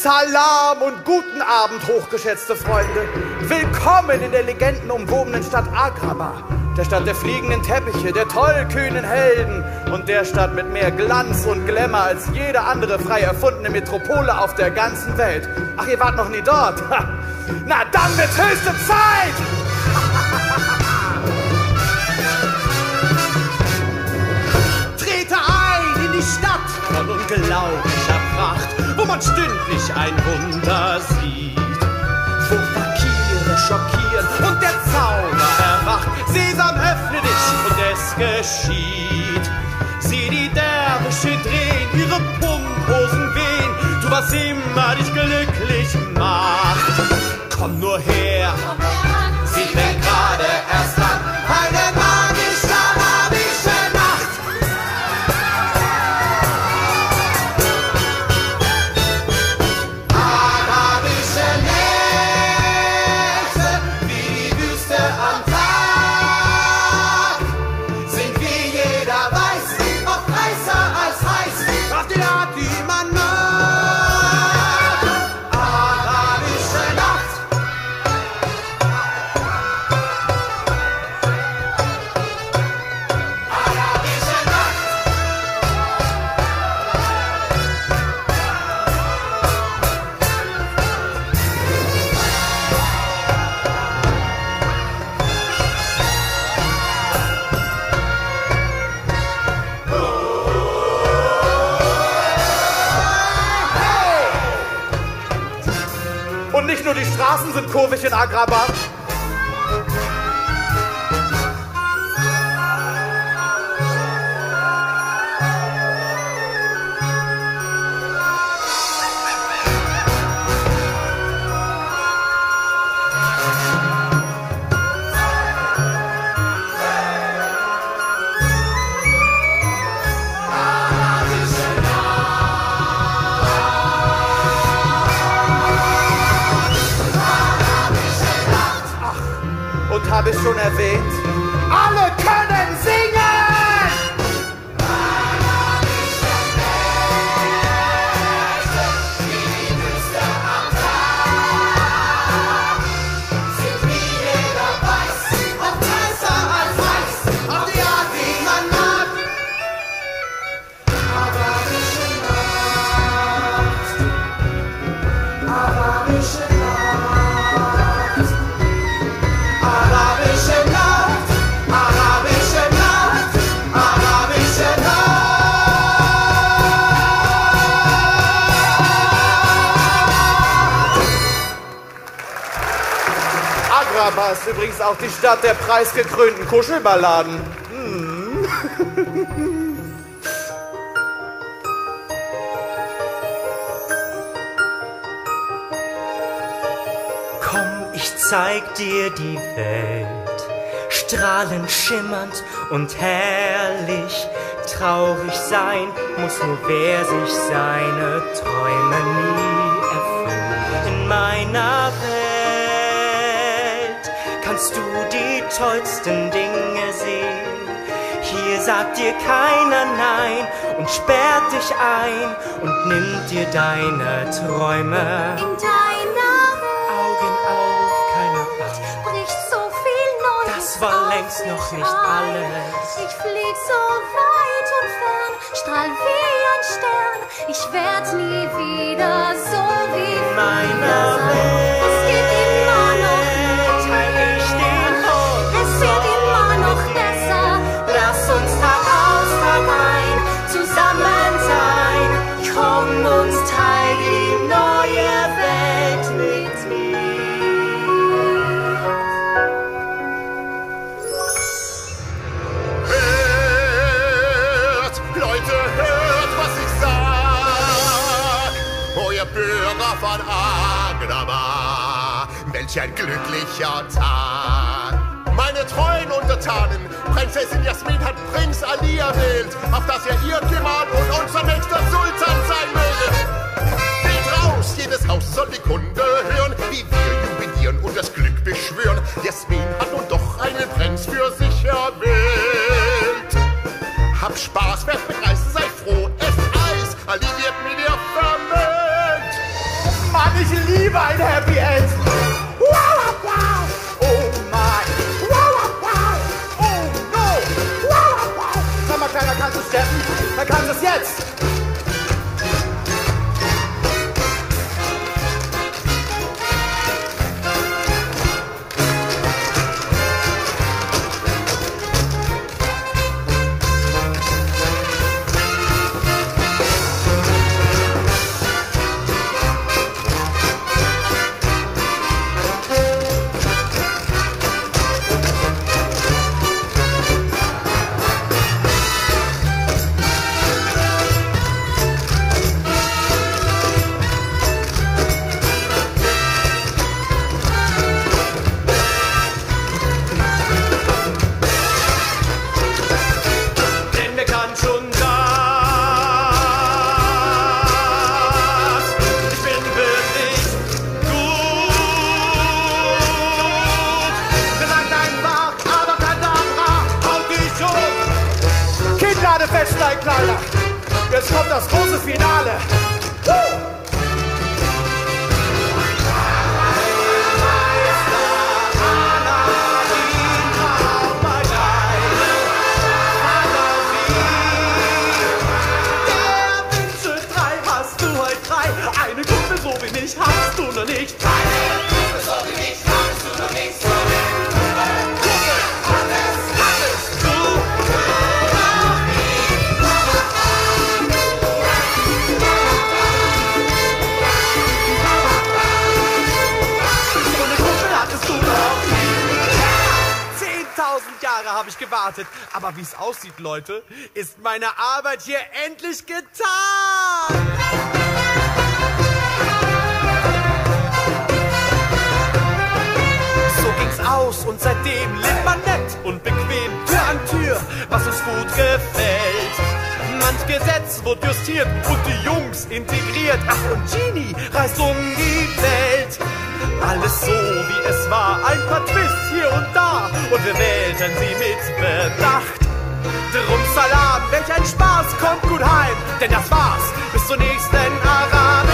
Salam und guten Abend, hochgeschätzte Freunde. Willkommen in der legendenumwobenen Stadt Agrabah, der Stadt der fliegenden Teppiche, der tollkühnen Helden und der Stadt mit mehr Glanz und Glamour als jede andere frei erfundene Metropole auf der ganzen Welt. Ach, ihr wart noch nie dort? Na, dann wird's höchste Zeit! Trete ein in die Stadt von unglaublicher Pracht, wo man stündlich ein Wunder sieht, wo Fakire schockieren und der Zauber erwacht. Sesam, öffne dich und es geschieht. Sieh die Derwische drehen, ihre Pumphosen wehen, tu was immer dich glücklich macht. Komm nur her, sie fängt gerade erst an, eine magische arabische Nacht. Arabische Nächte, wie die Wüste am Tag, sind wie jeder weiß, oft heißer als heiß, auf die Art, die man mag. Arabische Nacht. Arabische Nacht. Und nicht nur die Straßen sind kurvig in Agrabah. Und habe ich schon erwähnt, alle können singen! Agrabah ist übrigens auch die Stadt der preisgekrönten Kuschelballaden. Komm, ich zeig dir die Welt, strahlend, schimmernd und herrlich. Traurig sein muss nur wer sich seine Träume nie erfüllt. In meiner Welt kannst du die tollsten Dinge sehen. Hier sagt dir keiner Nein und sperrt dich ein und nimmt dir deine Träume. In deiner Welt Augen auf, keiner Angst. bricht so viel Neues. Das war längst auf noch mich nicht ein. alles. Ich flieg so weit und fern, strahl wie ein Stern. Ich werd nie wieder so wie In meiner früher sein. Welt Es geht immer noch teil ich den Es wird immer noch besser. Lass uns Tag aus, Tag ein zusammen sein. Komm und teil die neue Welt mit mir. Hört, Leute, hört, was ich sag. Oh, ihr Bürger von Agrabah, welch ein glücklicher Tag. Meine treuen Untertanen, Prinzessin Jasmin hat Prinz Ali erwählt, auf dass er ihr Gemahl und unser nächster Sultan sein möge. Geht raus, jedes Haus soll die Kunde hören, wie wir jubilieren und das Glück beschwören. Jasmin hat nun doch einen Prinz für sich erwählt. Hab Spaß, werd begeistert, sei froh, esst Eis, Ali wird mit dir vermählt. mein Kleiner. Jetzt kommt das große Finale. Eine Kumpel so wie mich hast du noch nicht. Eine Kumpel so wie mich hast du noch nicht. So Kumpel, alles du noch nicht. So eine Kumpel hattest du noch nie. 10.000 Jahre habe ich gewartet. Aber wie es aussieht, Leute, ist meine Arbeit hier endlich getan. Aus und seitdem lebt man nett und bequem Tür an Tür, was uns gut gefällt. Manch Gesetz wird justiert und die Jungs integriert. Ach, und Genie reist um die Welt. Alles so wie es war, ein paar Twists hier und da und wir wählten sie mit Bedacht. Drum Salam, welch ein Spaß, kommt gut heim, denn das war's, bis zur nächsten Arabe.